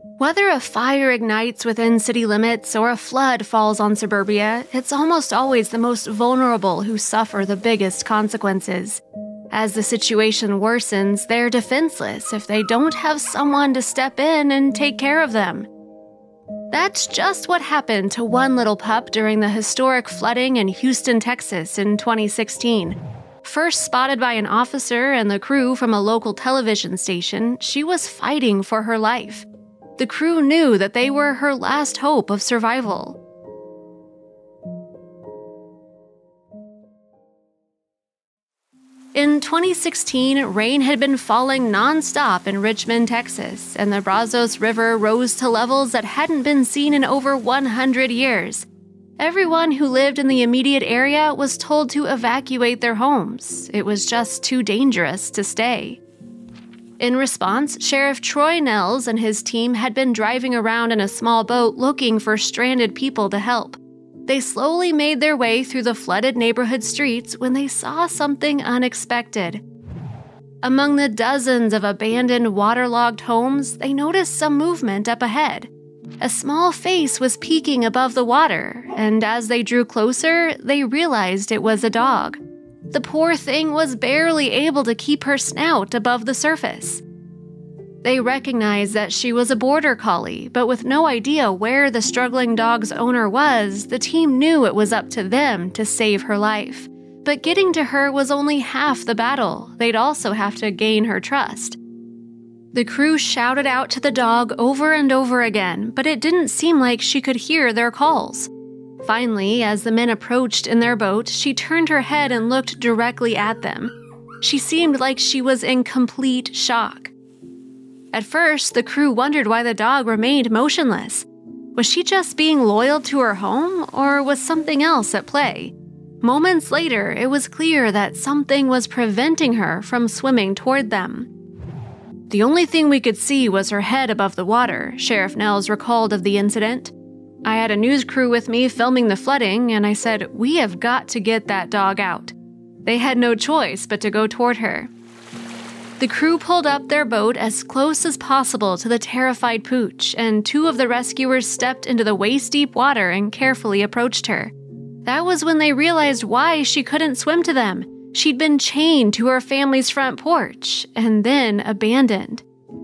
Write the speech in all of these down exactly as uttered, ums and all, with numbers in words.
Whether a fire ignites within city limits or a flood falls on suburbia, it's almost always the most vulnerable who suffer the biggest consequences. As the situation worsens, they're defenseless if they don't have someone to step in and take care of them. That's just what happened to one little pup during the historic flooding in Houston, Texas in twenty sixteen. First spotted by an officer and the crew from a local television station, she was fighting for her life. The crew knew that they were her last hope of survival. In twenty sixteen, rain had been falling non-stop in Richmond, Texas, and the Brazos River rose to levels that hadn't been seen in over one hundred years. Everyone who lived in the immediate area was told to evacuate their homes. It was just too dangerous to stay. In response, Sheriff Troy Nehls and his team had been driving around in a small boat looking for stranded people to help. They slowly made their way through the flooded neighborhood streets when they saw something unexpected. Among the dozens of abandoned, waterlogged homes, they noticed some movement up ahead. A small face was peeking above the water, and as they drew closer, they realized it was a dog. The poor thing was barely able to keep her snout above the surface. They recognized that she was a border collie, but with no idea where the struggling dog's owner was, the team knew it was up to them to save her life. But getting to her was only half the battle. They'd also have to gain her trust. The crew shouted out to the dog over and over again, but it didn't seem like she could hear their calls. Finally, as the men approached in their boat, she turned her head and looked directly at them. She seemed like she was in complete shock. At first, the crew wondered why the dog remained motionless. Was she just being loyal to her home, or was something else at play? Moments later, it was clear that something was preventing her from swimming toward them. The only thing we could see was her head above the water, Sheriff Nehls recalled of the incident. I had a news crew with me filming the flooding, and I said, "We have got to get that dog out." They had no choice but to go toward her. The crew pulled up their boat as close as possible to the terrified pooch, and two of the rescuers stepped into the waist-deep water and carefully approached her. That was when they realized why she couldn't swim to them. She'd been chained to her family's front porch, and then abandoned.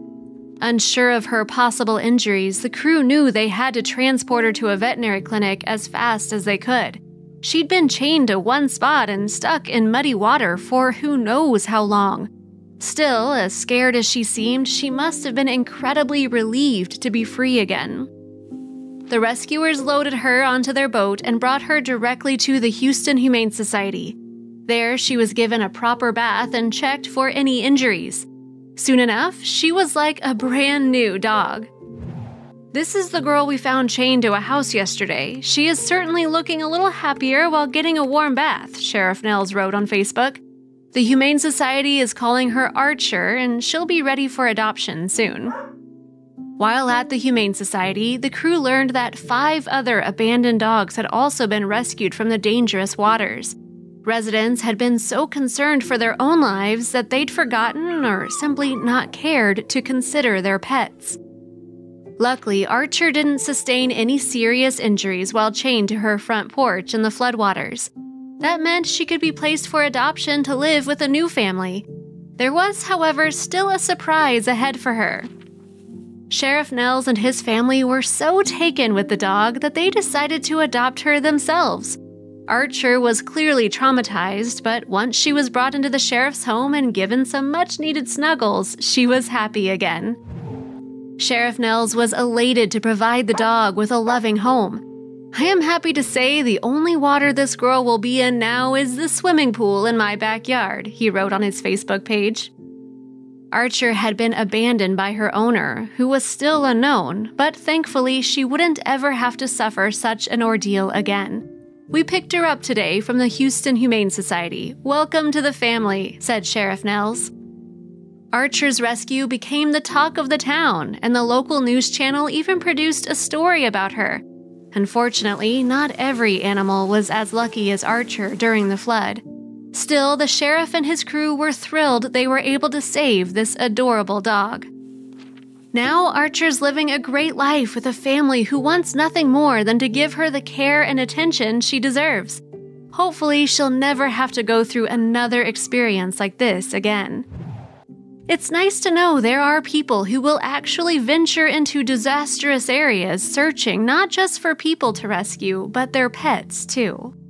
Unsure of her possible injuries, the crew knew they had to transport her to a veterinary clinic as fast as they could. She'd been chained to one spot and stuck in muddy water for who knows how long. Still, as scared as she seemed, she must have been incredibly relieved to be free again. The rescuers loaded her onto their boat and brought her directly to the Houston Humane Society. There, she was given a proper bath and checked for any injuries. Soon enough, she was like a brand new dog. "This is the girl we found chained to a house yesterday. She is certainly looking a little happier while getting a warm bath," Sheriff Nehls wrote on Facebook. The Humane Society is calling her Archer, and she'll be ready for adoption soon. While at the Humane Society, the crew learned that five other abandoned dogs had also been rescued from the dangerous waters. Residents had been so concerned for their own lives that they'd forgotten or simply not cared to consider their pets. Luckily, Archer didn't sustain any serious injuries while chained to her front porch in the floodwaters. That meant she could be placed for adoption to live with a new family. There was, however, still a surprise ahead for her. Sheriff Nehls and his family were so taken with the dog that they decided to adopt her themselves. Archer was clearly traumatized, but once she was brought into the sheriff's home and given some much-needed snuggles, she was happy again. Sheriff Nehls was elated to provide the dog with a loving home. "I am happy to say the only water this girl will be in now is the swimming pool in my backyard," he wrote on his Facebook page. Archer had been abandoned by her owner, who was still unknown, but thankfully she wouldn't ever have to suffer such an ordeal again. "We picked her up today from the Houston Humane Society. Welcome to the family," said Sheriff Nehls. Archer's rescue became the talk of the town, and the local news channel even produced a story about her. Unfortunately, not every animal was as lucky as Archer during the flood. Still, the sheriff and his crew were thrilled they were able to save this adorable dog. Now Archer's living a great life with a family who wants nothing more than to give her the care and attention she deserves. Hopefully, she'll never have to go through another experience like this again. It's nice to know there are people who will actually venture into disastrous areas searching not just for people to rescue, but their pets too.